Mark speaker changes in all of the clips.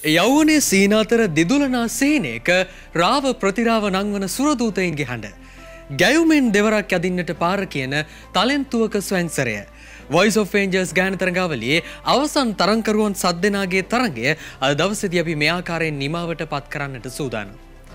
Speaker 1: යෞවනයේ සීන අතර දිදුලනා සීනයක රාව ප්‍රතිරාව නංවන සුරදූතයින්ගේ හඬ. ගැයුමෙන් දෙවරක් යදින්නට පාර කියන තලෙන්තුවක ස්වැංසරය. Voice of Angels ගායන තරඟාවලියේ අවසන් තරංකරුවන් සද්දෙනාගේ තරඟය අද දවසේදී අපි මේ ආකාරයෙන් නිමාවට පත් කරන්නට සූදානම්.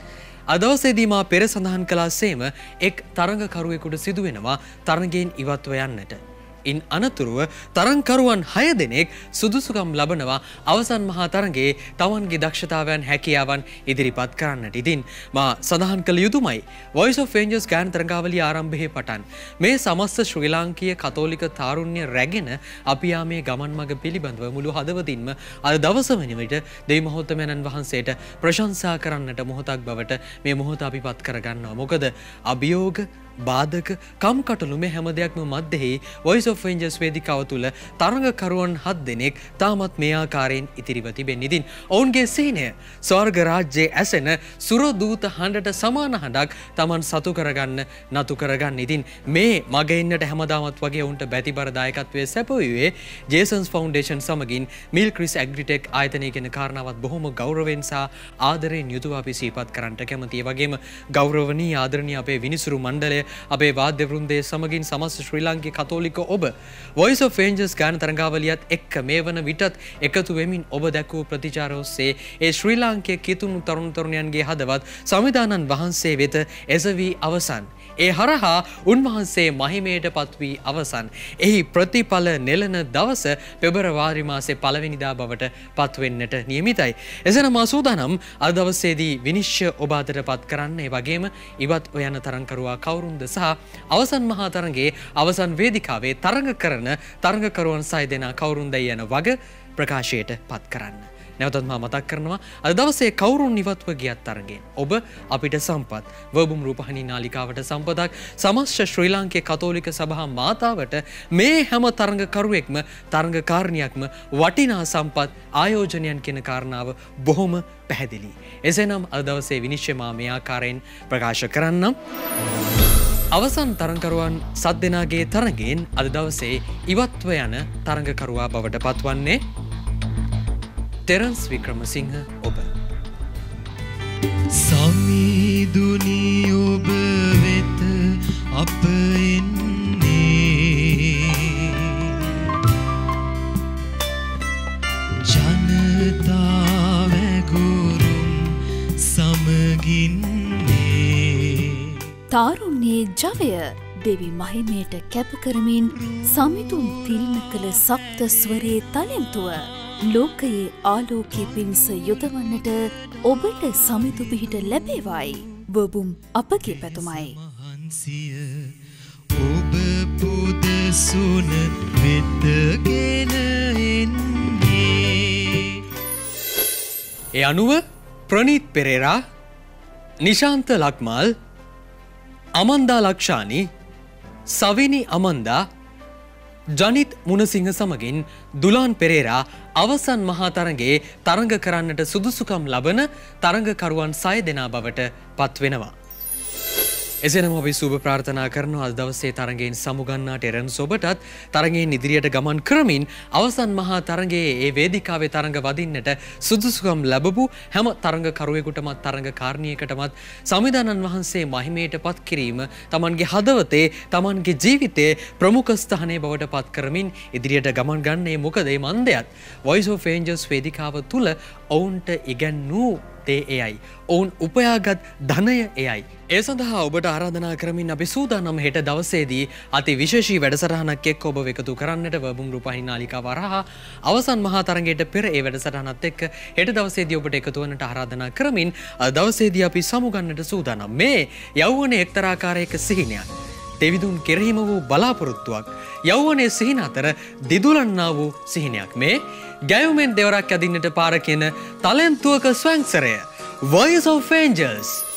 Speaker 1: අද දවසේදී මා පෙර සඳහන් කළාසේම එක් තරඟකරුවෙකුට සිදු වෙනවා තරඟයෙන් ඉවත්ව යන්නට. ඉන් අනතුරුව තරංකරුවන් 6 දෙනෙක් සුදුසුකම් ලබනවා අවසන් මහා තරඟයේ තමන්ගේ දක්ෂතාවයන් හැකියාවන් ඉදිරිපත් කරන්නට. ඉතින් මා සඳහන් කළ යුතුමයි Voice of Angels ගායන තරඟාවලිය ආරම්භයේ පටන් මේ සමස්ත ශ්‍රී ලාංකීය කතෝලික තාරුණ්‍ය රැගෙන අපි යාමේ ගමන් මඟ පිළිබඳව මුළු හදවතින්ම අද දවස වෙන විට දෙවි මහෝත්තමයන්න් වහන්සේට ප්‍රශංසා කරන්නට මොහොතක් බවට මේ මොහොත අපි පත් කරගන්නවා. මොකද අභියෝග බාධක කම්කටොළු මේ හැම දෙයක්ම මැද්දෙහි Voice of Angels වේදිකාව තුල තරඟකරුවන් 7 දෙනෙක් තාමත් මේ ආකාරයෙන් ඉතිරිව තිබෙන්නේ. ඉතින් ඔවුන්ගේ සීනය ස්වර්ග රාජ්‍යයේ ඇසෙන සුර දූත හඬට සමාන හඬක් Taman සතු කරගන්න නතු කරගන්න. ඉතින් මේ මග එන්නට හැමදාමත් වගේ ඔවුන්ට බැතිබර දායකත්වයේ සැපයුවේ ජේසන්ස් ෆවුන්ඩේෂන් සමගින් මිල් ක්‍රිස් ඇග්‍රිටෙක් ආයතනය කියන කාරණාවත් බොහොම ගෞරවයෙන් සහ ආදරයෙන් යුතුව අපි සිහිපත් කරන්නට කැමතියි. වගේම ගෞරවණීය ආදරණීය අපේ විනිසුරු මණ්ඩලය අපේ වාද්‍ය වෘන්දයේ සමගින් සමස්ත ශ්‍රී ලාංකික කතෝලික ඔබ Voice of Angels ගායන තරඟාවලියත් එක්ක මේ වන විටත් එකතු වෙමින් ඔබ දැක්වූ ප්‍රතිචාර ඔස්සේ ඒ ශ්‍රී ලාංකීය කිතුණු තරුණ තරුණියන්ගේ හදවත් සමිදානන් වහන්සේ වෙත එසවි අවසන්. ඒ හරහා උන්වහන්සේ මහිමයට පත් වී අවසන්. එහි ප්‍රතිඵල නෙළන දවස පෙබරවාරි මාසේ පළවෙනිදා බවට පත් වෙන්නට නියමිතයි. එසේනම් මා සූදානම් අද දවසේදී විනිශ්චය ඔබ අතට පත් කරන්න. ඒ වගේම ඉවත් යන තරංකරුවා කවුරුන්ද සහ අවසන් මහා තරඟයේ අවසන් වේදිකාවේ තරඟ කරන තරඟකරුවන් 6 දෙනා කවුරුන්දයි යන වග ප්‍රකාශයට පත් කරන්න. නැවතත් මා මතක් කරනවා අද දවසේ කවුරුන් ඉවත්ව ගියත් තරඟයෙන් ඔබ අපිට සම්පත් වබුම් රූපහානි නාලිකාවට සම්පතක් සමස්ත ශ්‍රී ලාංකීය කතෝලික සභා මාතාවට මේ හැම තරඟකරුවෙක්ම තරඟකාරණියක්ම වටිනා සම්පත් ආයෝජනයන් කියන කාරණාව බොහොම පැහැදිලි. එසේනම් අද දවසේ විනිශ්චය මා මේ ආකාරයෙන් ප්‍රකාශ කරන්නම්. අවසන් තරංකරුවන් 7 දෙනාගේ තරඟයෙන් අද දවසේ ඉවත්ව යන තරඟකරුවා බවට පත්වන්නේ ටෙරන්ස් වික්‍රමසිංහ ඔබ.
Speaker 2: සමිඳුනි ඔබ වෙත අප එන්නේ ජනතාව ගුරුම් සමගින්
Speaker 3: තාරුණ්‍යයේ ජවය දෙවි මහිමයට කැප කරමින් සමිඳුන් තිළිණ කළ සප්ත ස්වරයේ තලෙන්තුව ලෝකයේ ආලෝකයේ පිණිස යොදවන්නට ඔබට සමිඳු පිහිට ලැබේවායි වබුම් අපගේ පැතුමයි.
Speaker 2: ඔබ පුදසුන වෙතගෙන එන්නේ.
Speaker 1: ඒ අනුව ප්‍රනීත් පෙරේරා, නිශාන්ත ලක්මාල්, අමන්දා ලක්ෂානි, සවිනි අමන්දා, ජනිත් මුණසිංහ සමගින් දුලාන් පෙරේරා අවසන් මහා තරඟයේ තරඟ කරන්නට සුදුසුකම් ලබන තරඟකරුවන් 6 දෙනා බවට පත් වෙනවා. එසේනම් අපි සුබ ප්‍රාර්ථනා කරනවා අද දවසේ තරඟයෙන් සමුගන්නා ටෙරන්ස් ඔබටත් තරඟයෙන් ඉදිරියට ගමන් කරමින් අවසන් මහා තරඟයේ ඒ වේදිකාවේ තරඟ වදින්නට සුදුසුකම් ලැබපු හැම තරඟකරුවෙකුටමත් තරඟකාරණියකටමත් සමිදානන් වහන්සේ මහිමයට පත් කිරීම තමන්ගේ හදවතේ තමන්ගේ ජීවිතයේ ප්‍රමුඛ ස්ථානයේ බවට පත් කරමින් ඉදිරියට ගමන් ගන්නේ. මොකද මේ මන්දයත් Voice of Angels වේදිකාව තුල ඔවුන්ට ඉගැන්වූ තේ එයයි. ඔවුන් උපයාගත් ධනය එයයි. ඒ සඳහා ඔබට ආරාධනා කරමින් අපි සූදානම් හෙට දවසේදී අති විශේෂී වැඩසටහනක් එක්ක ඔබ එකතු කරන්නට වබුම් රූපහානි නාලිකාව හරහා අවසන් මහා තරඟයට පෙර ඒ වැඩසටහනත් එක්ක හෙට දවසේදී ඔබට එකතු වන්නට ආරාධනා කරමින් අද දවසේදී අපි සමුගන්නට සූදානම්. මේ යෞවනයේ එක්තරා ආකාරයක සිහිනයක්. දෙවිදුන් කෙරෙහිම වූ බලාපොරොත්තුවක්. යෞවනයේ සිහින අතර දිදුලන්නා වූ සිහිනයක්. මේ ගැයුමෙන් දෙවරක් යදින්නට පාර කියන තලෙන්තුවක ස්වැංසරය Voice of Angels.